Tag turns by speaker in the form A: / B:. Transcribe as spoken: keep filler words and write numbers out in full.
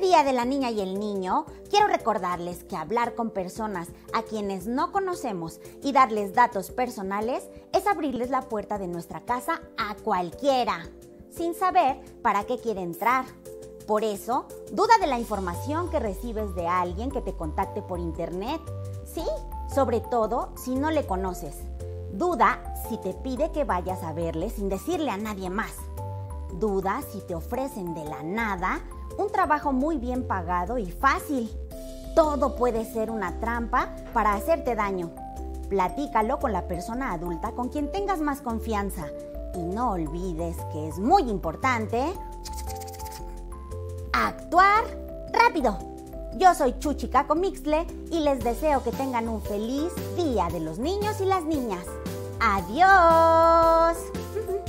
A: Día de la Niña y el Niño, quiero recordarles que hablar con personas a quienes no conocemos y darles datos personales es abrirles la puerta de nuestra casa a cualquiera, sin saber para qué quiere entrar. Por eso, duda de la información que recibes de alguien que te contacte por internet. Sí, sobre todo si no le conoces. Duda si te pide que vayas a verle sin decirle a nadie más. Duda si te ofrecen de la nada un trabajo muy bien pagado y fácil. Todo puede ser una trampa para hacerte daño. Platícalo con la persona adulta con quien tengas más confianza. Y no olvides que es muy importante actuar rápido. Yo soy Chuchi Caco Mixle y les deseo que tengan un feliz Día de los Niños y las Niñas. ¡Adiós!